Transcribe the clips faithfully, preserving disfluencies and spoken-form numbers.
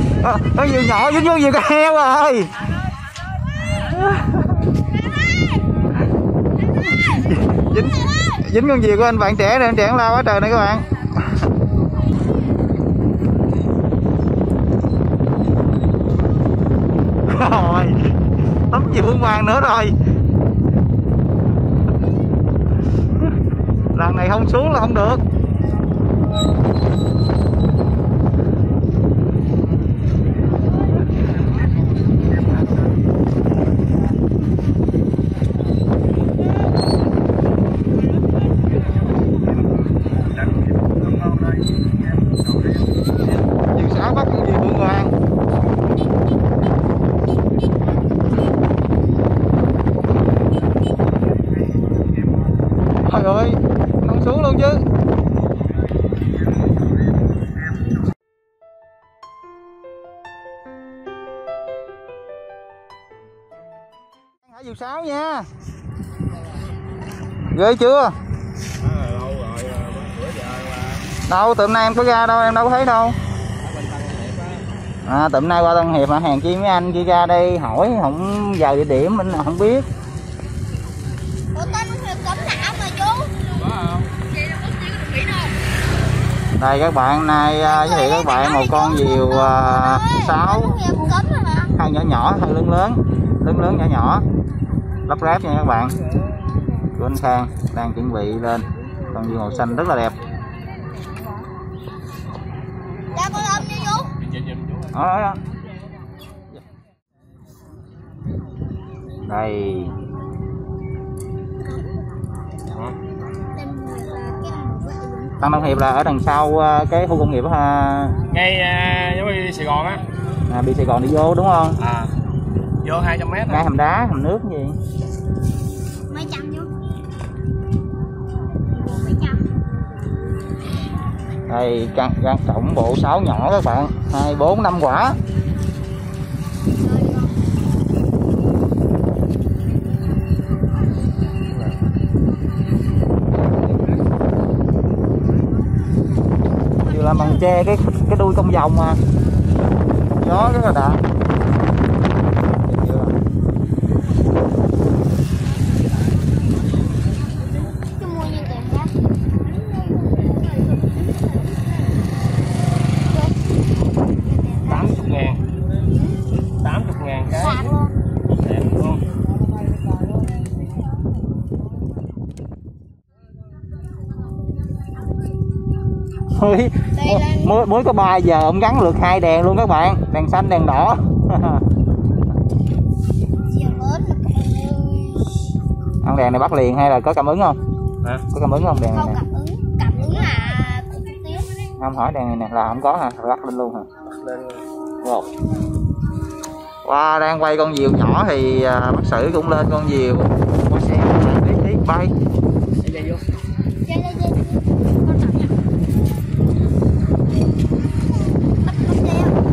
à, con diều nhỏ dính vô diều con heo rồi. dính dính con diều của anh bạn trẻ này, anh trẻ lao quá trời này các bạn. Rồi tấm diều Phương Hoàng nữa rồi. Lần này không xuống là không được. Diều xã bắt con diều Phương Hoàng. Trời ơi, không xuống luôn chứ. Hãy diều sáo nha. Ghê chưa? Đâu, tụi nay em có ra đâu, em đâu có thấy đâu. À, tụi nay qua Tân Hiệp mà hàng chi mấy anh kia ra đây hỏi không giờ địa điểm mình không biết. Đây các bạn, nay uh, giới thiệu các bạn một con diều uh, sáo hai nhỏ nhỏ, hai lưng lớn, lưng lớn nhỏ nhỏ, lắp ráp nha các bạn. Của anh Khang đang chuẩn bị lên con diều màu xanh rất là đẹp. Đó, đây Tân Đông Hiệp là ở đằng sau cái khu công nghiệp á, ngay giống như đi Sài Gòn á. À, đi Sài Gòn đi vô đúng không? À, vô hai trăm mét. Ngay hầm đá, hầm nước gì? Mấy trăm vô. Mấy trăm. Đây căn căn trọng bộ sáu nhỏ các bạn, hai bốn năm quả. Làm bằng tre cái cái đuôi cong vòng mà gió rất là đã. tám mươi ngàn tám mươi ngàn cái đẹp luôn. Mới, mới, mới có ba giờ ông gắn lượt hai đèn luôn các bạn, đèn xanh đèn đỏ. Ông đèn này bắt liền hay là có cảm ứng không? À? Có cảm ứng không đèn này? Không cảm ứng, cảm ứng là cũng tiếng. Không hỏi đèn này nè là không có hả? Bắt lên luôn hả? Lên. Wow. Wow, đang quay con diều nhỏ thì uh, bác sĩ cũng lên con diều. Có xe đi đi bay. Dây vô. Dây dây dây. Con chậm nha. Bắt bắt dây không?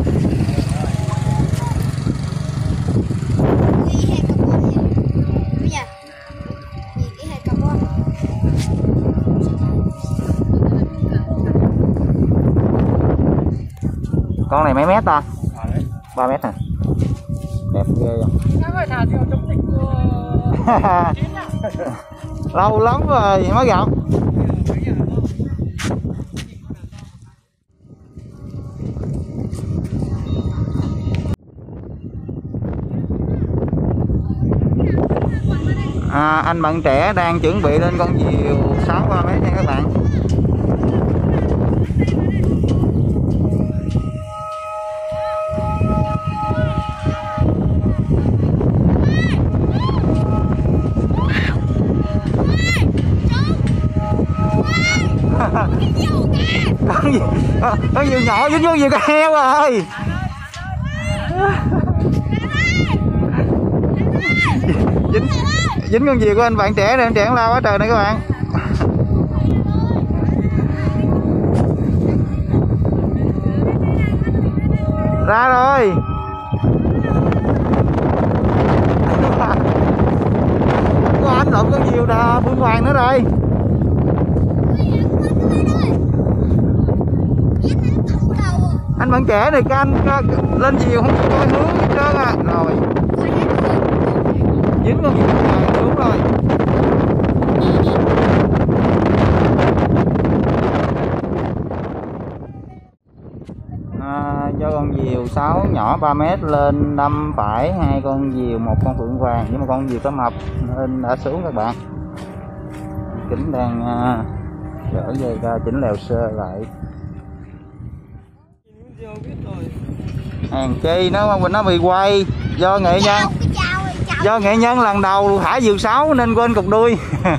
Ghi hai carbon nha. Bây giờ. Ghi hai carbon. Con này mấy mét ta? ba mét nè. Đẹp ghê không? Lâu lắm rồi mới gặp. À, anh bạn trẻ đang chuẩn bị lên con diều sáu ba mét nha các bạn. con diều, con diều nhỏ dính vô diều con heo rồi. dính dính con diều của anh bạn trẻ này, anh trẻ lao quá trời này các bạn. Ra rồi. Có anh lộn con diều đà Phương Hoàng nữa rồi. Anh bạn trẻ này, các anh lên diều không coi hướng hết trơn à. Rồi dính con diều vàng đúng rồi. À, do con diều sáu nhỏ ba mét lên đâm phải hai con diều, một con phượng vàng với một con diều cá mập nên đã xuống các bạn. Kính đang uh, gỡ dây ra chỉnh lèo sơ lại. Hàng chi nó nó bị quay do nghệ nhân do nghệ nhân lần đầu thả diều sáu nên quên cục đuôi.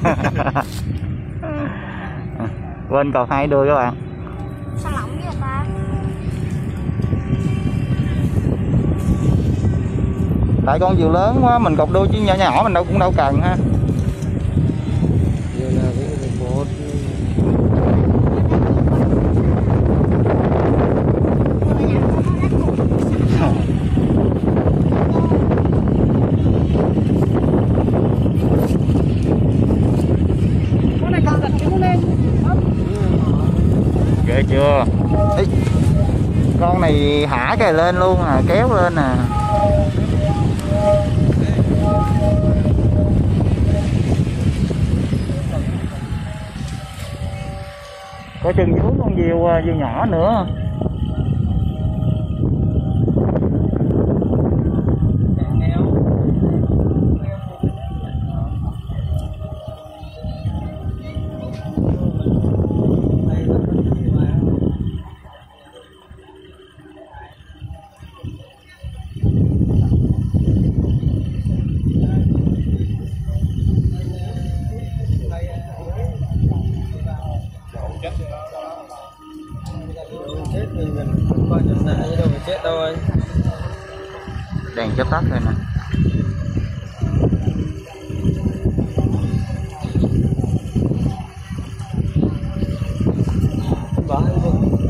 Quên còn hai đuôi các bạn. Sao lỏng vậy ta? Tại con diều lớn quá mình cột đuôi chứ nhỏ nhỏ mình đâu cũng đâu cần ha. Ghê chưa? Ý, con này thả cái lên luôn à, kéo lên à. Có chừng vú con diều diều nhỏ nữa. Chết đâu anh. Đèn chớp tắt thôi nè. Bỏ đi.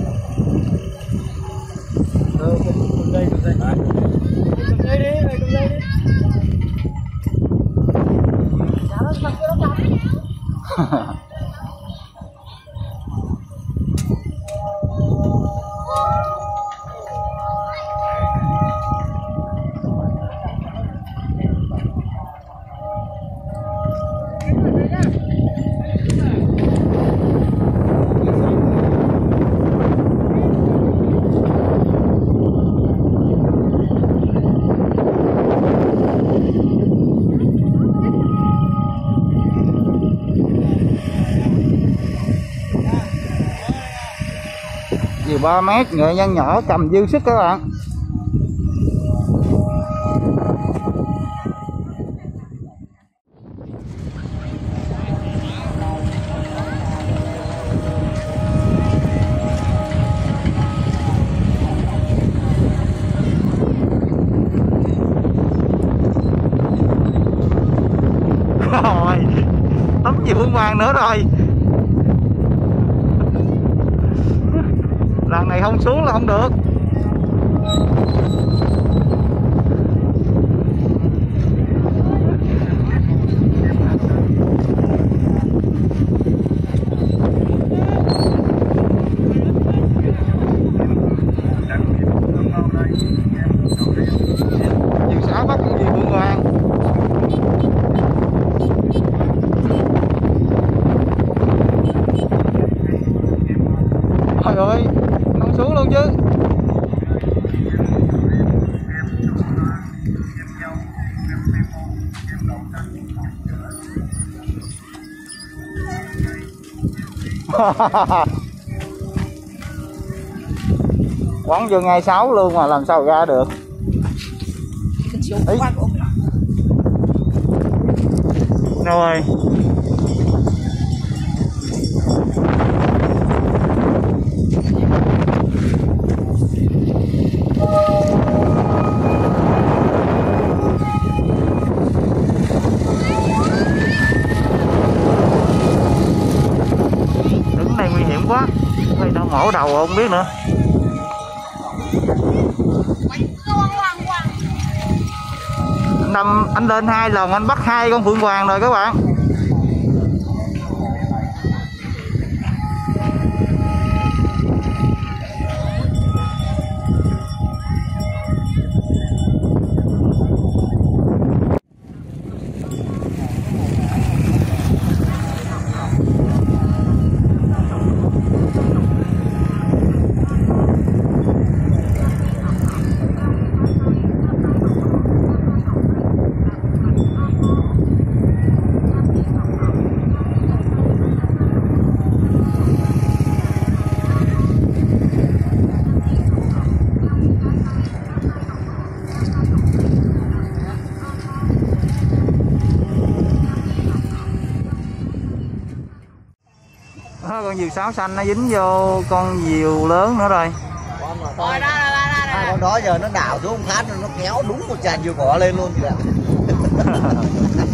Ờ, cầm dây, cầm dây. Cầm dây đi, mày cầm dây đi. Trả nó cầm cái đó cầm. Diều ba mét, nghệ nhân nhỏ cầm dư sức các bạn. Rồi, tấm gì phương vàng nữa rồi. Lần này không xuống là không được. Diều xã bắt con gì phương vàng. Trời ơi, không xuống luôn chứ. Quắn vô ngay sáu luôn mà làm sao ra được. Ý. Rồi. Đứng này nguy hiểm quá. Đây đâu mổ đầu không biết nữa. Năm anh lên hai lần anh bắt hai con phượng hoàng rồi các bạn. con diều sáo xanh nó dính vô con diều lớn nữa rồi. Con là Rồi, đó, đó, đó, đó, hai đó. con đó giờ nó đảo xuống phát nó kéo đúng một tràn diều cỏ lên luôn kìa.